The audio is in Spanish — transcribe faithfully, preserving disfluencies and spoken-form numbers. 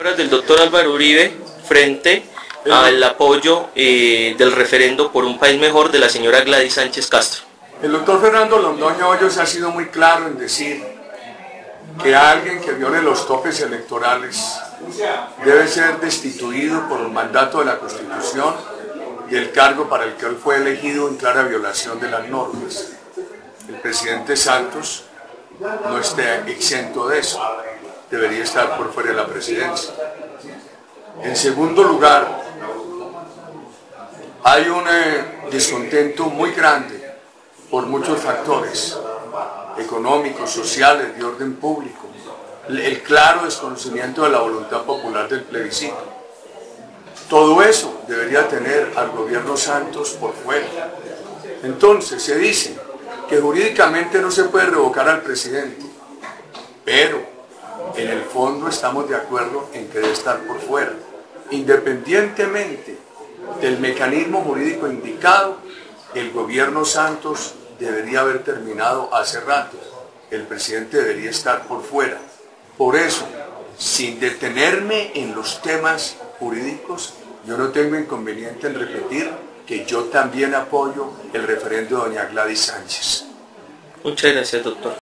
Del doctor Álvaro Uribe frente al apoyo eh, del referendo por un país mejor de la señora Gladys Sánchez Castro. El doctor Fernando Londoño Hoyos ha sido muy claro en decir que alguien que viole los topes electorales debe ser destituido por un mandato de la Constitución y el cargo para el que él fue elegido en clara violación de las normas. El presidente Santos no está exento de eso, debería estar por fuera de la presidencia. En segundo lugar, hay un eh, descontento muy grande por muchos factores económicos, sociales, de orden público, el claro desconocimiento de la voluntad popular del plebiscito. Todo eso debería tener al gobierno Santos por fuera. Entonces se dice que jurídicamente no se puede revocar al presidente, pero en el fondo estamos de acuerdo en que debe estar por fuera. Independientemente del mecanismo jurídico indicado, el gobierno Santos debería haber terminado hace rato. El presidente debería estar por fuera. Por eso, sin detenerme en los temas jurídicos, yo no tengo inconveniente en repetir que yo también apoyo el referendo de doña Gladys Sánchez. Muchas gracias, doctor.